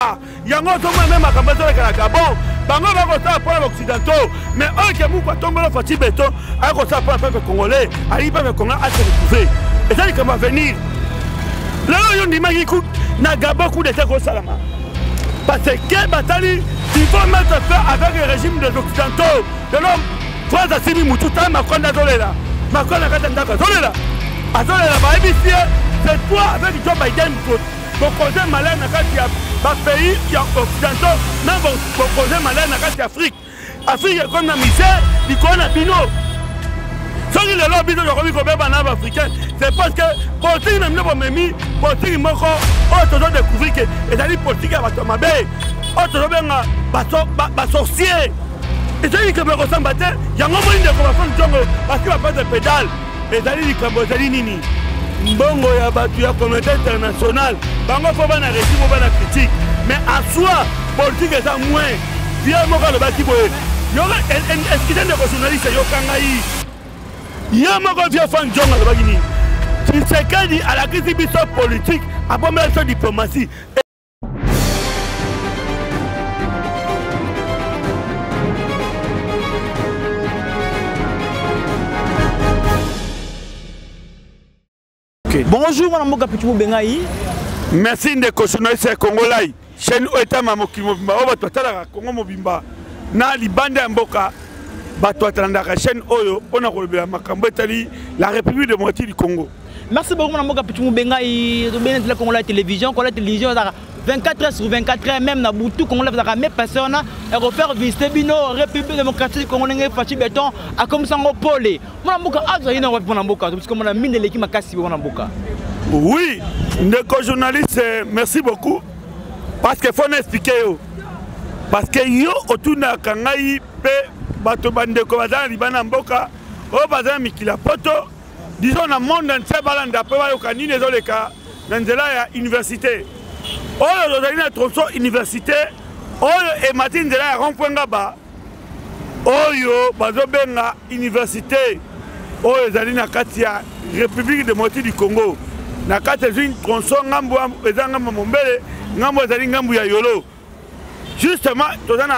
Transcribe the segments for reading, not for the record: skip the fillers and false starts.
yango tomona même makambo ezoleka na Gabon bango bakosala mpona baoccidentaux mais oyo ke muku atombela Faci Beton akosala mpona peuple congolais alingi peuple congolais ase retrouver eza likambo avenir lelo oyo ndimaki na Gabon coup d'état kosalama parce que batali il faut mettre fin avec le régime des occidentaux de l'homme France asimi mutu ta Macron azolela Macron akata ndako azolela bayebisie c'est toi avec Joe Biden pour causer malheur na kati ya pays occidentaux même pour causer malheur na kati ya Afrique comme na misère likolo na bino soki lelo biso tokomi kobeba na baafricain c'est parce que politique na bino bomemi politique moko oyo tozodécouvrir ke ezali politique ya bato mabe oyo tozobenga basorcier ezali likambo ya kosamba te yango moi ndeko bafani ntongo basi bapase pédale ezali likambo ezali nini mbongo ya bato ya communauté internationale bango fo bana récit fo bana critique mais en soi politique eza moins vie moko alobaki boye eskite ndeko journaliste yokangai ye moko vie fan jong alobaki nini Tshisekedi alakisi biso politique abombela biso diplomatie. Bonjour, Mme Mboka Pichou Bengaï. Merci de journaliste congolais. Chez nous, état Mamoki Mobimba, on va tout à l'heure Congo Mobimba. Na libande Mboka, bato atandaka chaîne Oyo, on a relevé la Makambo Itali, la République de moitié du Congo. Merci beaucoup, Mme Mboka Pichou Bengaï. Bien de la Congolais télévision, Congolais télévision, 24 heures sur 24 heures, même dans Boutou, Congolais, vous avez mes personnes, et refaire visiter Bino, République démocratique Congolais, Faci Beton, à comme ça, on pole. Mme Mboka, Mme Mboka, parce que mon ami de l'équipe m'a cassé, Mme Mboka. Oui, les journalistes, merci beaucoup. Parce qu'il faut expliquer. Parce que yo autour de Kangaï, bato bande ko bazana libana mboka, o bazana mikila poto. Disons dans le monde entier balanda pe ba yo kanini ezoleka na nzela ya université. Oyo ozali na tronçon université, oyo e matin nzela ya rond-point ba. Oyo bazobenga université. Oyo ezali na kati ya République démocratique du Congo. Na kati ezali tronçon ngambo ezanga mombele, ngambo ezali ngambo ya Yolo. Justement,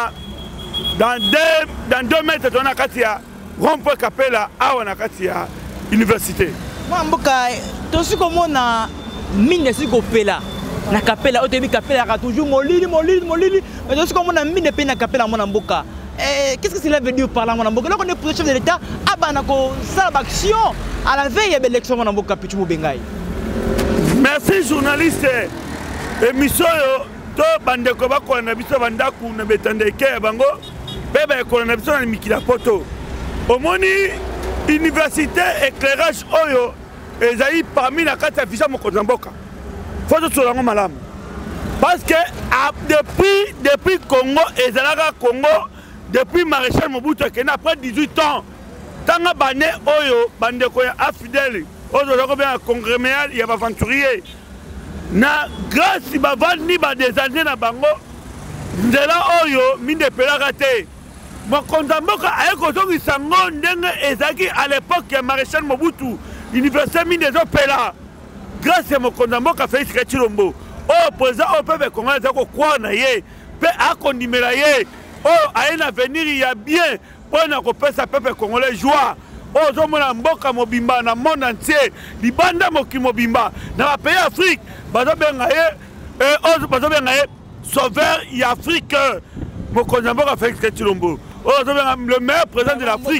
dans 2 mètres, on a Katia, rond-point Capella, on a Katia, université. Mboka, tu sais comment on a mine si Capella, la Capella, au début Capella a toujours molili, mais tu sais comment on a mine de na Capella mon Mboka. Qu'est-ce que cela veut dire par là mon Mboka? Là on est pour le chef de l'État, abanako ça action à la veille de l'élection mon Mboka Pichou Bengaï. Merci journaliste. Émission to bande ko ba na biso bandaku na betandeke bango beba ko na biso na mikila poto omoni université éclairage oyo ezali parmi la carte affichée mokonza mboka faut to lango malamu parce que depuis Congo ezalaka Congo depuis maréchal Mobutu Kenya après 18 ans tanga bané oyo bande ko ya afidèle ozo ko bien congréméal ya aventurier na grâce bavandi ba des années na bango nzela oyo minde pelaka te mokonza mboka ayeko tongi sango ndenge ezaki à l'époque ya maréchal Mobutu université minde ezopela grâce ya mokonza mboka Félix Tshilombo oyo président oyo peuple congolais ezako croire na ye pe akondimela ye oyo aye na avenir ya bien mpona kopesa peuple congolais joie oyo ozomona mboka mobimba na monde entier libanda moki mobimba na bapays Afrique bazobenga ye sauveur ya Afrique mokonzi mboka Félix Tshilombo oyo azobenga le meilleur président de l'Afrique.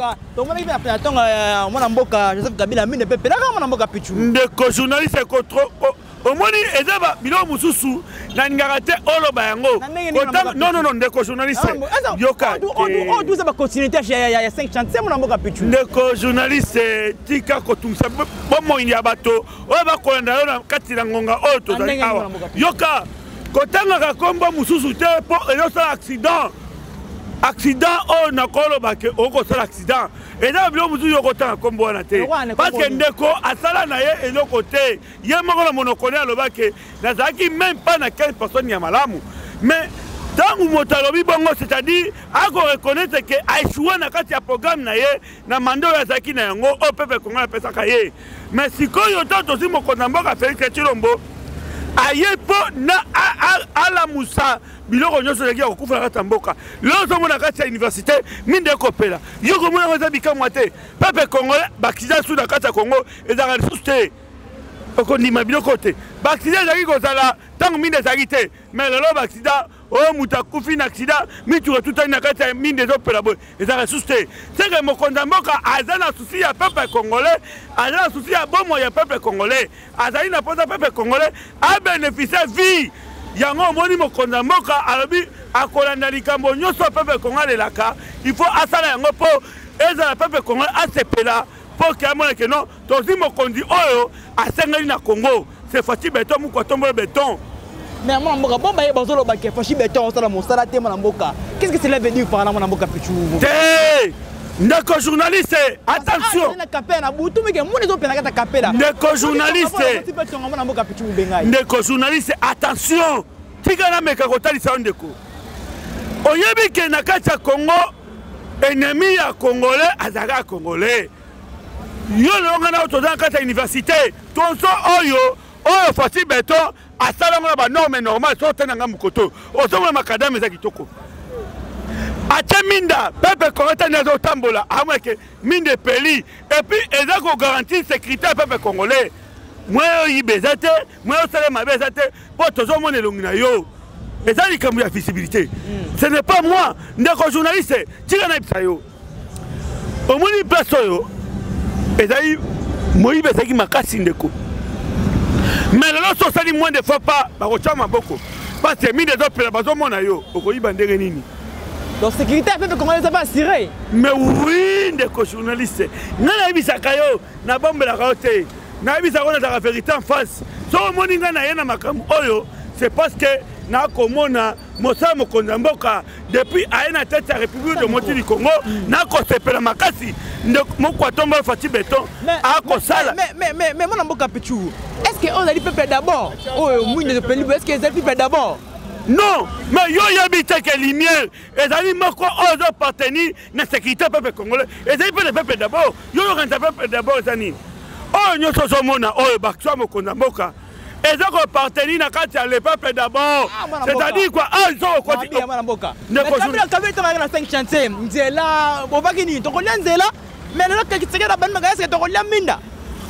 Ndeko journaliste trop omoni ezaba bilo mususu na ngakate oloba yango non ndeko journaliste yoka on doit ba continuité ya 5 mon mboka Pichu ndeko journaliste tika kotumsa bomo ya bato oyo bakolanda na kati na ngonga oyo tozali awa yoka kotanga ka kombo mususu te po ezosala accident oyo na koloba ke okosala accident eza bilo mususu yokotanga kombo wana te parce que ndeko asala na ye eloko te ye moko na monokole aloba ke nazalaki même pas na 15 personnes ya malamu mais tangu moto alobi bongo c'est-à-dire ako reconnaître ke aéchoué na kati ya programme na ye na mando oyo azalaki na yango oyo pepe kongo apesaka ye mais sikoyo ta tosi mokonzi mboka Félix Tshilombo ayepo na ala musa biloko nyonso ezalaki ya kokufa na kati ya mboka lelo ozomona na kati ya université minde ekopela yo komona eza bikamwa te pepe congolais baaccident su na kati ya congo ezalaka lisusu te okondima biloko te baaccident ezalaki kozala ntango minde ezalaki te mais lelo baaccident oyo moto akufi na accident mituka tutani na kati ya minde ezopela boye ezalaka lisusu te seke mokonzi ya mboka aza na susi ya pepe congolais aza na susi ya bomo ya pepe congolais azali na mposa pepe congolais abénéficie vie yango omoni mokonzi ya mboka alobi akolanda likambo nyonso pepe congolais alelaka il faut asala yango mpo ezala pepe congolais asepela mpo ke amonake non tozwi mokonzi oyo asengeli na congo c'est Fachi Beton moko atombola beton. Mais mon mboka bon baye bazolo ba ke Fachi Beton osala mosala te mon mboka. Qu'est-ce que cela veut dire par là mon mboka pichu? Te ndeko journaliste attention. Na kapela butu meke mon ezo pena kata kapela. Ndeko journaliste. Mon mboka pichu bengai. Ndeko journaliste attention. Tika na meka kotalisa ndeko. Oyebi ke na kati ya Congo ennemi ya congolais azaka congolais. Yo longa na otoza kati ya université. Tonso oyo Fachi Beton asala ngona ba norme normal so tenanga mukoto osomona makadame za kitoko ate minda pepe congolais nazo tambola amweke minde peli et puis eza ko garantir sécurité pepe congolais moi yibezate moi osala mabezate po tozo mona longi na yo eza likambo ya visibilité ce n'est pas moi ndeko journaliste tika na ibisa yo omoni place oyo ezali moyibe ezaki makasi ndeko. Mais là, si on dit moins de fois pas, parce que mine des autres, donc sécurité a fait comment ça va assurer. Mais oui, des journalistes. N'a bisakayo, na bombe la raoté. Na bisakona la vérité en face. So moninga na yena makam oyo, c'est parce que na komona mosa mokonza mboka depuis aena tête la République de Monti du Congo, na ko sepela makasi. Moko tomba Fachi Beton a ko sala. Mais mon mboka pichu. Est-ce qu'on a dit peuple d'abord? Oh, est-ce qu'ils ont dit peuple d'abord? Non, mais yo habite que lumière. Et ça dit moko ozo partenir na sécurité peuple congolais. Et ça dit pas le peuple d'abord. Yo le peuple d'abord zani. Oh nyo so mona oh bakso mokonza mboka. Et ça ko partenir na kati le peuple d'abord. C'est-à-dire quoi? Ah ils sont quoi? Mais kabila to na 5 chantiers. Nzela bobakini to kolia nzela. Mais là que tu la ban magasin to kolia minda.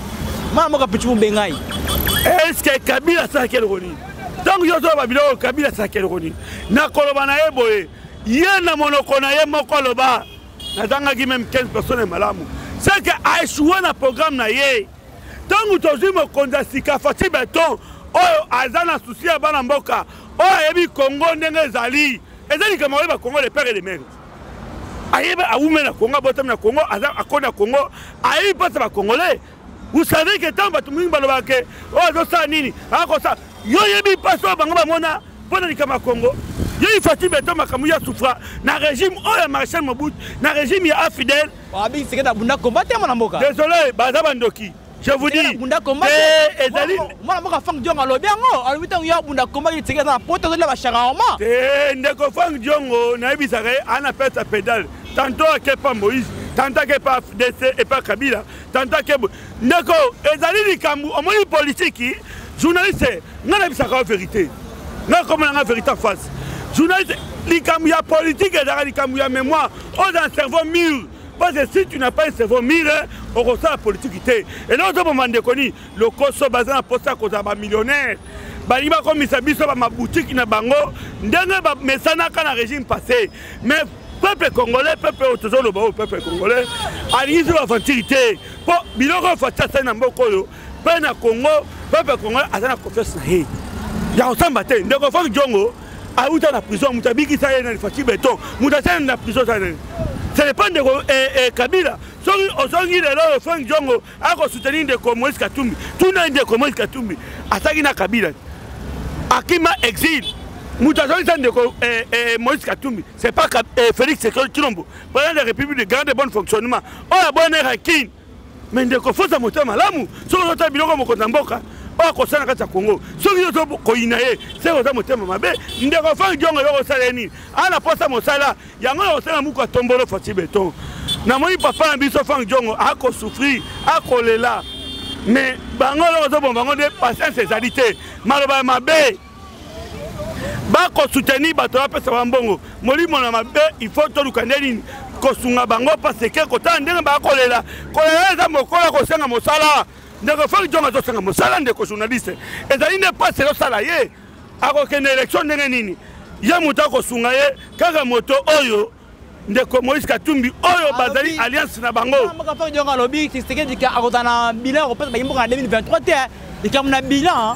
Mama pichu bengai. Est-ce que Kabila sa quel roni? Donc yo zo babilo Kabila sa quel roni? Na koloba na eboye. Ye na monoko na ye moko loba. Na tanga ki même 15 personnes malamu. C'est que a échoué na programme na ye. Donc tozi mo konza sika Fachi Beton oyo azana souci ya bana mboka. Oyo yebi Congo ndenge zali. Ezali kama ba Congo les pères et les mères. Ayeba awume na Congo botam na Congo aza akona Congo ayi pasa ba Congolais. Vous savez que tant que vous avez dit oh ça nini ça yo yebi paso bango mona pona likama Congo yo Fachi Beton makamuya souffra na régime oya Marshal Mobutu na régime ya Fidel abi c'est que bunda combattre mon mboka désolé baza bandoki je vous dis bunda combattre ezali mon mboka fang diongo alobi ngo alobi tango ya bunda combattre c'est que na poto de la charama ndeko fang diongo na ebisaka ana pesa pédale tantôt que pas Moïse tantôt que pas DC et pas Kabila tantôt que ndeko ezali likambu omoni politique journaliste ngana bisaka vérité na comme la vérité en face journaliste likambu ya politique ezali likambu ya mémoire on a un cerveau mûr parce que si tu n'as pas un cerveau mûr on ressent la politique et là on demande de connaître le coso basé na posta ko za ba millionnaire baliba comme ça biso ba ma boutique na bango ndenge ba mesana kana régime passé mais peuple congolais, peuple autozolo, peuple congolais, alise l'aventurité. Pour biloko fatata na mbokolo, pe na Congo, peuple congolais azana confiance na he. Ya osamba te, ndeko fang jongo, a uta na prison, mutabiki sa na Fachi Beton, mutatana na prison sa. Ce n'est pas ndeko Kabila. Soki osongi lelo fang jongo, ako soutenir ndeko Moïse Katumbi. Tout na ndeko Moïse Katumbi, ataki na Kabila. Akima exil. Moïse Katumbi, c'est pas Félix Chilombo, président de la République de grand et bon fonctionnement. Oh, la bonne raquine. Mais il faut que ça monte malamu. Si on a biloko mokonzamboka, oh, kosa na kati ya Congo. Si on a koinaye, c'est on a monté mabe. Il faut faire jongo yo saleni. Ana posa mosala, yango yo sala muko tombolo Fachi Beton. Na moni papa na biso fang jongo ako souffrir, ako lela. mais bango bon bango de patience ezalité maloba mabe ba ko soutenir bato ba pesa mbongo molimo na mabe il faut to lukandeli ko sunga bango parce que ko ta ndenge ba kolela za mokola ko senga mosala ndeko fa jonga to senga mosala ndeko journaliste ezali ne pas le sala ye ako kene élection ndenge nini ya muta ko sunga ye kaka moto oyo ndeko Moïse Katumbi oyo bazali alliance na bango maka fa jonga lobi c'est que akotana bilan ko pesa ba yimbo en 2023 te comme na bilan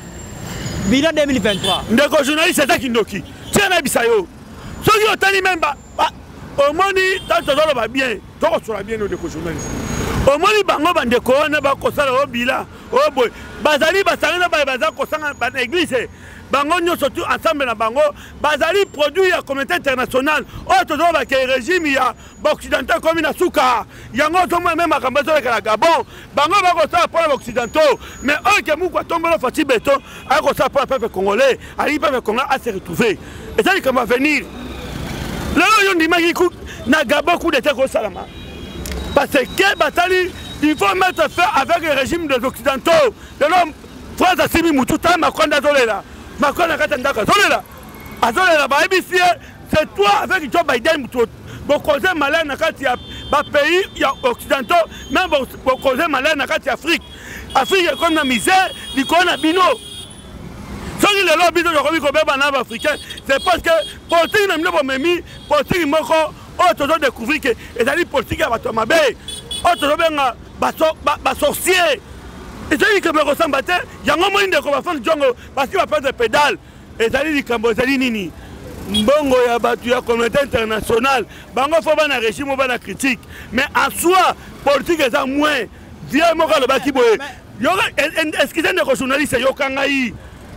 2023 ndeko journaliste ça kindoki tiena bisayo soki otani même ba omoni tanto zolo ba bien to ko sura bien ndeko journaliste omoni bango bandeko wana ba kosala o bilan o boy bazali basanga ba baza kosanga ba église bango nyonso tout ensemble na bango bazali produit ya communauté internationale o to ba ke régime ya occidental comme na suka yango to même makambo zo la Gabon bango ba ko sa pour occidentaux mais eux que mukwa tombolo fati beton a ko sa pour le peuple congolais ali peuple congolais à se retrouver et ça comment venir là yo ndimaki ku na Gabon coup d'état ko salama parce que batali il faut mettre fin avec le régime des occidentaux de l'homme France Assimi Mututa Makonda Zolela Makonda Katandaka Zolela Azolela ba EBC c'est toi avec Joe Biden pour causer malheur dans les pays occidentaux, même pour causer malheur dans l'Afrique. L'Afrique est comme la misère, il y a bino. Si il est là, il y a des africains, c'est parce que politique n'est pas même politique autre découvrir que les politiques sont mabé, autre sorcier. Et ça dit que me ressemble à terre, il y a un moment de faire le jungle parce qu'il va faire des pédales. Et ça dit que nini. Mbongo ya batu ya communauté internationale bango faut bana régime ou bana critique mais en soi politique est moins vieux moko le baki boye yoka est-ce que des journalistes yokanga yi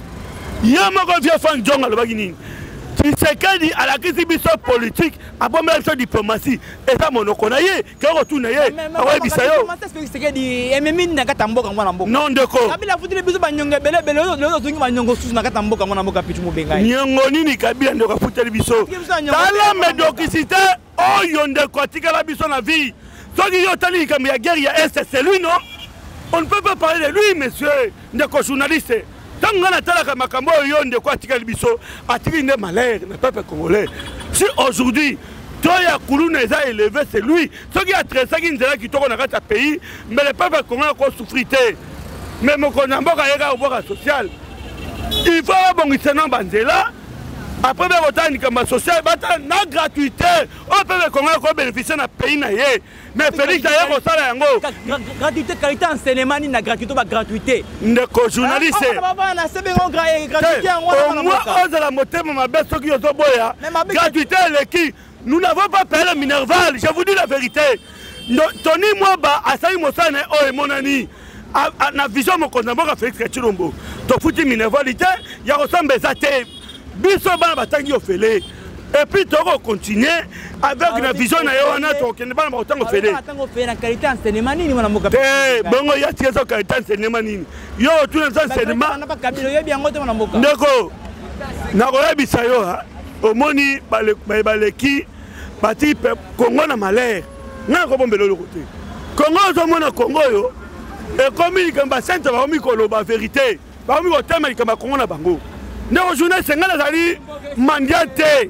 ya moko vieux fan jonga le baki nini c'est que dit à la crise biso politique a bon même sur diplomatie et ça monoko na ye ke retourner ye awa bisayo c'est que dit ememi na katamboka mwana mboka non ndeko kabila futile biso banyonga bele lo zungi banyongo susu na katamboka mwana mboka pichu mobenga nyongo nini kabila ndeko futile biso tala médiocrité oyo ndeko atikala biso na vie soki yo tali comme ya guerre ya est c'est lui non on ne peut pas parler de lui monsieur ndeko journaliste tant qu'on a talaka makambo yo ndeko atikala biso atikali ne malheur le peuple congolais si aujourd'hui toi ya kuluna eza élevé c'est lui soki a tressa ki nzela ki toko na kati pays mais le peuple congolais ko souffrir mais mokona mboka yeka oboka social il faut bongisa na banzela après be rotani kama social bata na gratuité on peut congolais ko bénéficier na pays na ye mais Félix d'ailleurs ko sala yango gratuité qualité enseignement ni na gratuité ba gratuité ndeko journaliste baba na sebengo gratuité yango na moi oza la motema mabe soki yo boya gratuité leki nous n'avons pas payé le Minerval je vous dis la vérité Tony Mwaba asali mosana o emonani na vision mokonza mboka Félix Kachilombo to futi Minervalite ya ressemble zate biso bana batangi ofele et puis tu vas continuer avec la vision na yo wana to kende bana batango ofele na qualité enseignement nini mwana mboka bongo ya tiezo qualité enseignement nini yo tu na enseignement na ba kabilo yo bien ngote mwana mboka ndeko na koya bisayo omoni baleki bati Congo na malheur na ko bombelo le côté Congo zo mona Congo yo et comme il kamba sainte ba mi ko lo ba vérité ba mi ko tema il kamba Congo na bango ndeko journée sengala zali mandiate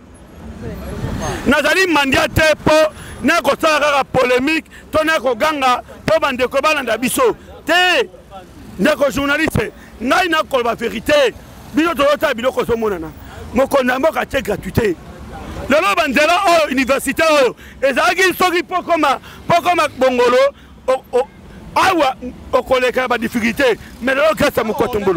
nazali mandiate po na ko sala polémique to na ko ganga po bande ko balanda biso te ndeko journaliste ngai na ko ba vérité biso to ta biloko so monana mokonda mboka te gratuité lelo banzela o université o ezalaki soki po koma bongolo awa okoleka ba difficulté mais lelo kasa mokoto mbolo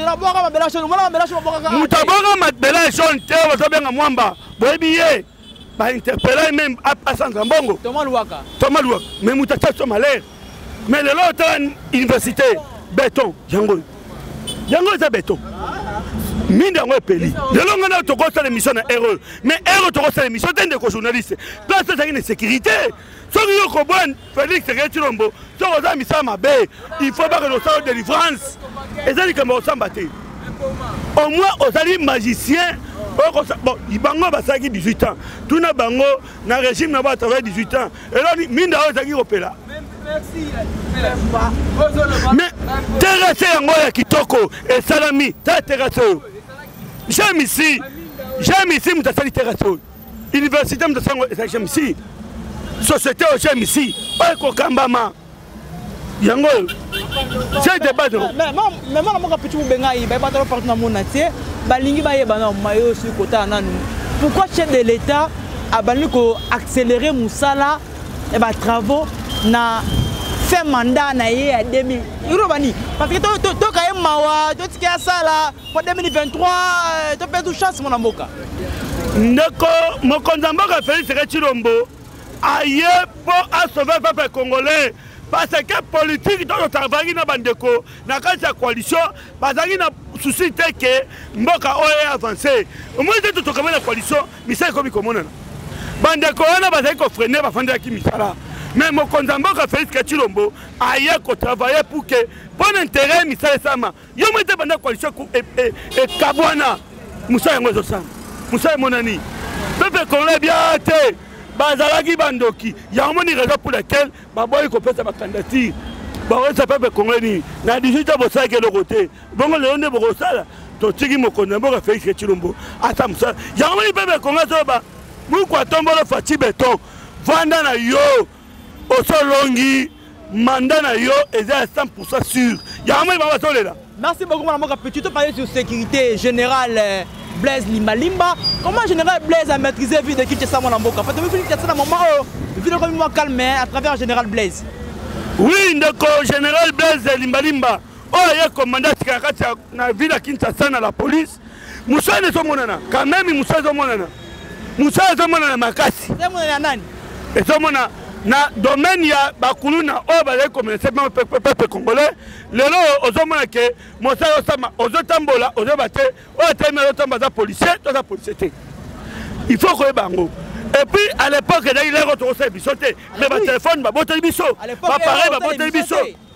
mutaboka mabela jaune te ozobenga mwamba boyebi ye ba interpeller même à Sandra Mbongo Thomas Luaka mais mutata so malheur mais lelo ta université béton yango c'est béton mine yango epeli lelo ngana tokosala émission na erreur mais erreur tokosala émission tende ko journaliste place ezalaki na sécurité soki yo kobwana Félix Kachilombo soko oza misala mabe il faut baka losala délivrance ezali kama osamba te au moins ozali magicien bon bango basalaki 18 ans tuna bango na régime na ba travailler 18 ans eloni minda oyo ezalaki kopela mais terrasse yango ya kitoko esalami ta terrasse oyo j'aime ici moto asali terrasse oyo université moto asango ezali j'aime ici société oyo j'aime ici oyo ekokambama yango oyo c'est débat mais mwana moko petit Mubengai bayebata partout na monde entier balingi bayeba na mayo sur kota nanu pourquoi chef de l'état abandi ko accélérer musala et ba travaux na fait mandat na ye à 2000 urobani parce que to kaye mawa to tikia sala pour 2023 to pe tout chance mon mboka ndeko mokonza mboka Félix Tshilombo aye pour sauver le peuple congolais parce que politique to travailler na bandeko na kati ya coalition bazali na souci te que mboka oyo avancer au moins to to kamena coalition misala komi komona bandeko wana bazali ko freiner ba fanda ki misala mais mokonza mboka Félix Tshilombo aye ko travailler pour que bon intérêt misala sama yo mwete banda coalition et kabwana musala ngozo sama musala monani peuple congolais bien te bazalaki bandoki yango ni raison pour laquelle baboyi kopesa ba candidature bawesa peuple congolais na 18 ans bosaki le côté bongo le onde bokosala totiki mokonza mboka Félix Tshilombo ata musala yango ni peuple congolais soba mukwa tombolo faci beton vanda na yo osolongi mandat na yo eza 100% sûr yango ni baba solela. Merci beaucoup madame Moka Petit. Tu parlais sur sécurité générale Blaise Limbalimba. Comment général Blaise a maîtrisé la vie de Kinshasa mon amboka? Parce que vous dites un moment où ville comme moi calme à travers général Blaise. Oui, ndeko général Blaise Limbalimba. Oh, il y a commandant Sikakati na ville de Kinshasa na la police. Moussa ne sont monana. Quand même Moussa sont monana. Moussa sont monana makasi. C'est monana nani? Et sont monana na domaine ya bakuluna o ba comme le peuple congolais lelo ozomona ke Moussa osama ozotambola ozobate o temela otambaza policier to za policier te. Il faut que bango. Et puis à l'époque il y a eu les retours bisoté mais ba téléphone ba bote biso ba pareil ba bote biso.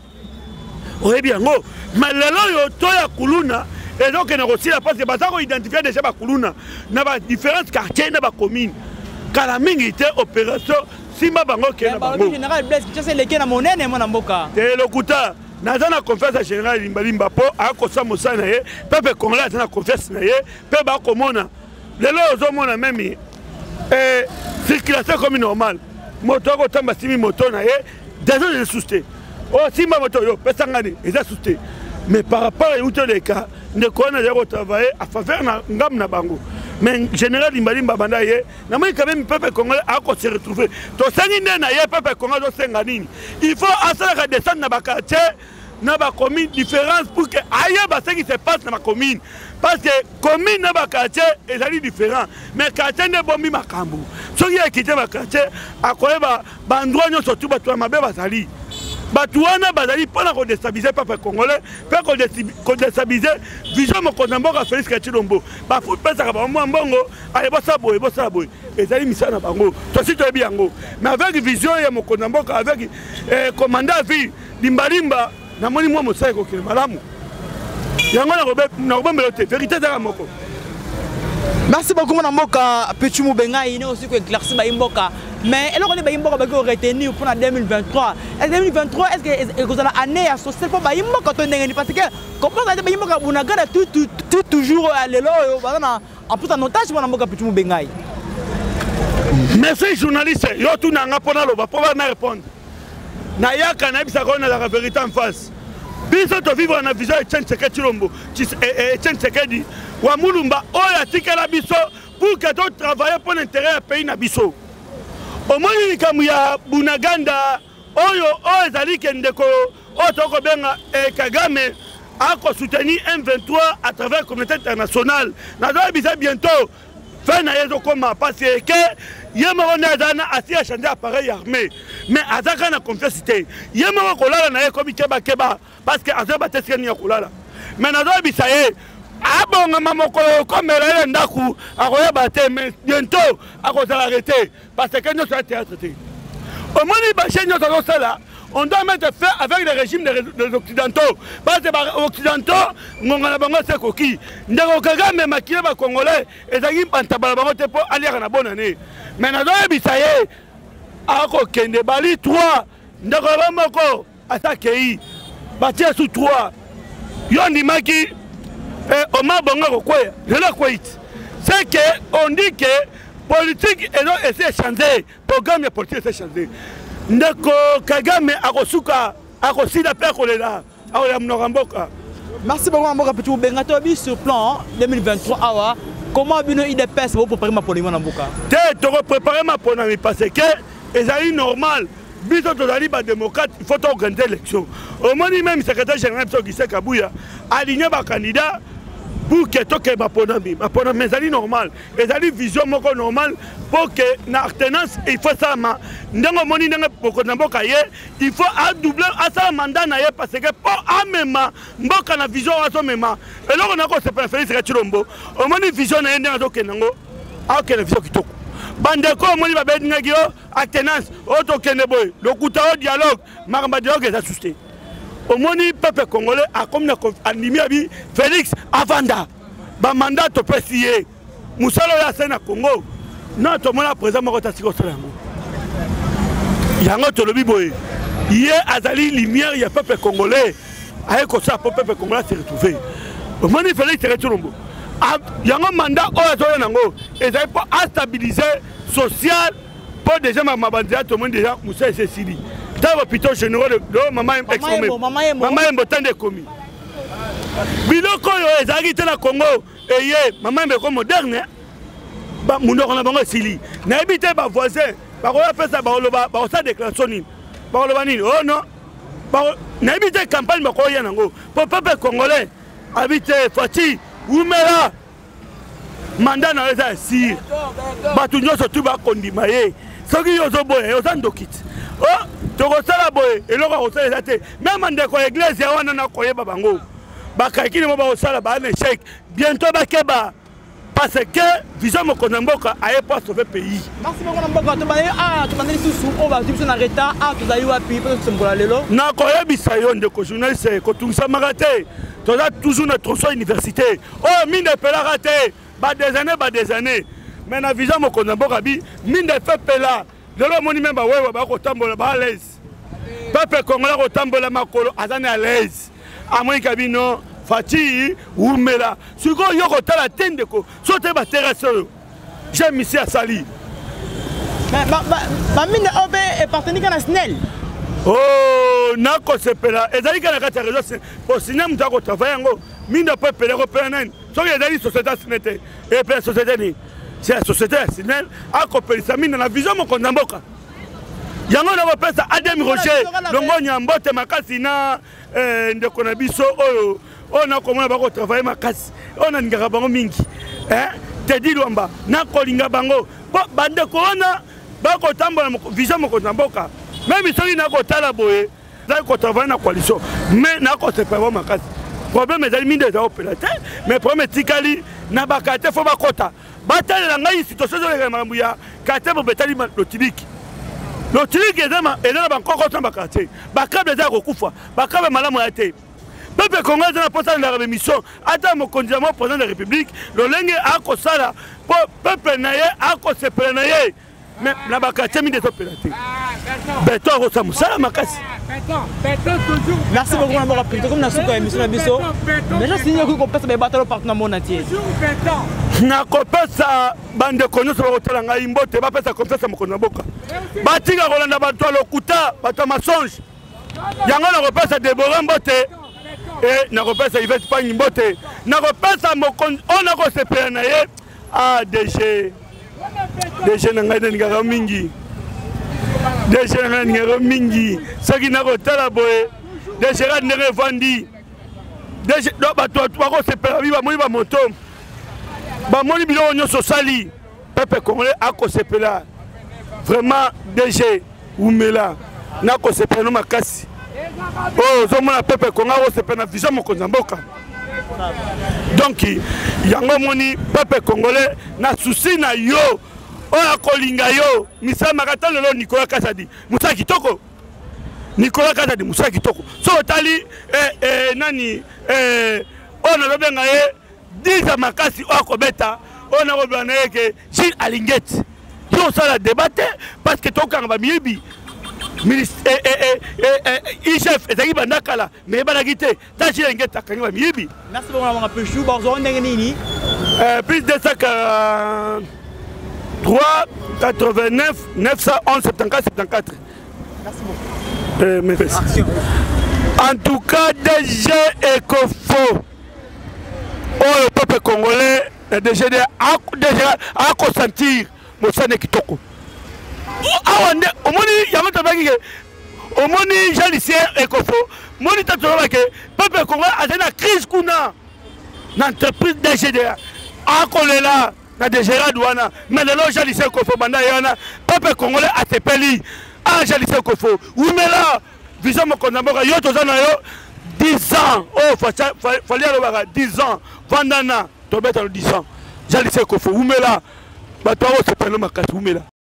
Oui bien go mais lelo yo to ya kuluna et donc on a aussi la parce que bazako identifier déjà ba kuluna na ba différents quartiers na ba commune kala mingi te opération simba bango ke na bango général Blaise qui c'est leke na monene mona mboka te lokuta naza na confiance général Limbalimba po akosa mosana ye peuple congolais na confiance na ye pe ba komona lelo ozomona même circulation comme normal moto ko tamba simi moto na ye déjà de souster oh simba moto yo pesangani eza souster mais par rapport à outre les cas ne connaît pas travailler à faveur na ngam na bango. Mais général Limbalimba banda ye na moi quand même peuple congolais a ko se retrouver to sangi na ye peuple congolais do senga nini il faut asala descendre na ba quartier na ba commune différence pour que aye ba ce qui se passe na ba commune parce que commune na ba quartier ezali différent mais quartier ne bombi makambu soki ekite ba quartier akoyeba ba endroit nyo surtout ba to mabe bazali Batouana bazali pour la déstabiliser peuple congolais, pour déstabiliser vision mokonza mboka Félix Tshilombo. Ba fout pesa ka ba mbongo, allez bossa boy. Ezali misana bango. To si to biango. Mais avec vision ya mokonza mboka avec commandant vie Limbalimba na moni moi mosai ko ke malamu. Yango na robembelo te vérité za moko. Merci beaucoup mon mboka Petit Mubengai ne aussi ko éclairci ba mboka. Mais elle aurait été retenue pour 2023. Et 2023, est-ce que vous avez une année associée pour Bayimbo quand on est parce que comment ça Bayimbo quand on a gardé toujours aller là en plus en otage pour Namboka Petit Mubengai. Merci journaliste, yo tout nanga pona loba pour na répondre. Na ya kana bisa kona la vérité en face. Biso to vivre na vision Etienne Tshilombo, Etienne Tshisekedi wa mulumba oya tikala biso pour que d'autres travaillent pour l'intérêt du pays na biso. Au moins il y a Bunaganda, Oyo, Zali Kendeko, Otoko Benga et Kagame a soutenu M23 à travers la communauté internationale. Nous allons bientôt faire un combat parce que Yamana a assez chanté appareil armé. Mais Azaka n'a confiance. Yamana Kolala n'a pas Keba Keba parce que Azaba Tessia Kolala. Mais nous allons bisaye. Ah bon, maman, comme elle est ndaku, mais bientôt, à cause de l'arrêter, parce que nous sommes théâtrés. Au moins, on doit mettre fin avec le régime des Occidentaux. Parce que les Occidentaux, nous avons fait coquille. Nous avons fait maquiller les Congolais et nous avons fait pour aller à la bonne année. Mais nous avons fait à cause de Bali 3. ndako ya moko atakei batia sous 3 yo ndimaki Omar Bongo kokwea lelo kweit c'est que on dit que politique essaie de changer programme ya politique essaie de changer ndeko Kagame akosuka akosida pe kolela aoya mnoka mboka. Merci beaucoup Mboka Petit Bengato bi sur plan 2023 awa comment bino IDPS vous préparer ma poliment na mboka te to préparer ma poliment parce que ezali normal biso tozali ba démocrate il faut organiser l'élection au moins même secrétaire général biso Gisèle Kabuya aligner ba candidat pour que toke ba poliment ezali normal ezali vision moko normal pour que na alternance il faut ça ma ndengo moni ndenge bokonza mboka ye il faut doubler asa mandat na ye parce que pour amema mboka na vision aso mema eloko nako se préférer c'est Chilombo au moni vision na ndenge to kenango akena vision kitoko bandeko moni ba bedingaki yo alternance o to kende boy lokuta o dialogue makamba dialogue za susté au moni peuple congolais a comme na animé abi Félix Avanda ba mandat to préciser musalo ya sena Congo non to mona président moko tasiko salango yango to lobi boy yé azali lumière ya peuple congolais aye ko sa peuple congolais se retrouver au moni Félix Chilombo yango mandat o azoyo nango ezali pour stabiliser social pour déjà mabandia to monde déjà Moussa Cécile dans l'hôpital général de maman ex-nommé maman mbotande komi biloko yo ezali te na Congo eye maman mbeko moderne ba munoko na bango sili na ebité ba voisin ba ko pesa ba oloba ba sa déclaration nini ba oloba nini oh non ba na ebité campagne ba ko ya nango pour peuple congolais habité Fati Oumela mandat na eza si batu nyonso tu ba kondima ye soki yo zo boye yo zandokit oh tokosala boye eloko kosala te même ndeko église ya wana na koyeba bango bakakini mo ba osala ba na échec bientôt bakeba parce que vision mokonza mboka aye pas sauver pays. Merci beaucoup Mboka to baye tu bandeli susu o ba tibso na reta tu zali wapi pe sembola lelo na koyebisa yo ndeko journaliste ko tungisa magate toza toujours na troso université oh mine pela raté ba des années mais na vision mokonza mboka bi mine fait pela lelo moni memba wewe ba ko tambola ba à l'aise peuple congolais ko tambola makolo azana à l'aise amoi kabino Fati Oumela siko yoko tala tendeko sote ba terrasse j'aime ici à Sali ba mine obe et partenaire na SNEL oh nako sepela ezali kana kata réseau pour signer mutako travailler ngo mine peut peler ko peler so ezali société SNEL et plein société ni c'est la société SNEL a kopelisa mine na vision mokonza mboka yango na bapesa Adem Roger longo nyambote makasi na ndeko na biso oyo on a comment bako travailler makasi on a ngaka bango mingi Teddy Luamba na kolinga bango bande ko ona bako tambola vision mokonza mboka même soki na ko tala boye za ko travailler na coalition mais na ko separa makasi problème ezali minde za opérateur mais problème tikali na bakate fo bakota batala ngai situation zo makambo ya kate bo betali lotibiki lotibiki ezama elana bankoko tamba kate bakable za kokufa bakable malamu ya te peuple congolais na posa na mission ata mokonzi mo président de la république lolenge akosala po peuple na ye akosepela na ye mais na bakate minde to opérateur beto ko samusala makasi merci beaucoup Mboka Petit comme na suka émission na biso mais je signe ko pesa ba batalo partout na monde entier na kopesa bande konyo so ko tala ngai mbote ba pesa kopesa mokonza mboka batinga kolanda bato lokuta bato masonge yango na kopesa Deborah mbote et na kopesa Yvette Pagny mbote na kopesa mokonzi ona ko sepela na ye a DG na ngai ndingaka mingi DG na ngai ndingaka mingi soki na kotala boye DG ra ndenge vandi DG do bato bako sepela biba moni ba moto ba moni biloko nyonso sali peuple congolais akosepela vraiment DG Oumela na kosepela no makasi oh zomona peuple congolais akosepela na vision mokonza mboka donc yango moni peuple congolais na souci na yo oya kolinga yo misala makata lelo Nicolas Kasadi musa kitoko Nicolas Kasadi musa kitoko so tali nani ona lobenga ye diza makasi okobeta ona kobana yeke Gilles Alingeti yo sala débattre parce que tokanga ba miyebi IGF ezali bandakala mais banaki te tachi enge takangi ba miyibi. Merci beaucoup mon pechou bazo ndenge nini. Plus de 3 89 911 74 74. Merci beaucoup. Merci. En tout cas, DG Ecofo, le peuple congolais, DG a consentir Moussane Kitoko. Au moins, Jean-Lucien Ecofo, le peuple congolais a une crise l'entreprise DGDA. Akolela na DGRA douana, mais le Jean-Lucien Ecofo, le peuple congolais a été payé. Jean-Lucien Ecofo, oui, mais là, vision mon condamnation, yo tozana yo 10 ans. Oh, fallait aller 10 ans. Vandana, tu vas 10 ans. Jean-Lucien Ecofo, oui, mais là, bah toi, c'est pas le makasi, oui, mais là.